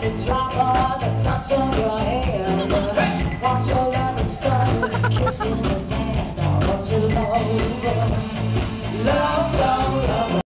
the drop or the touch of your hand. Want your love to start with a kiss in the sand. I want you all over.